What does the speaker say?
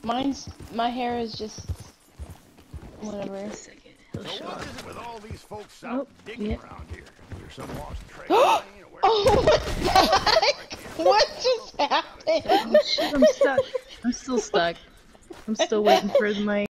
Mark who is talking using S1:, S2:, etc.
S1: My hair is just whatever.
S2: A second. He'll
S3: So
S2: show
S3: what
S2: up.
S3: is it with all these folks out digging
S2: yeah.
S3: around here? You're some lost treasure.
S1: Oh, what the heck? What just happened?
S2: Oh shit, I'm stuck. I'm still stuck. I'm still waiting for my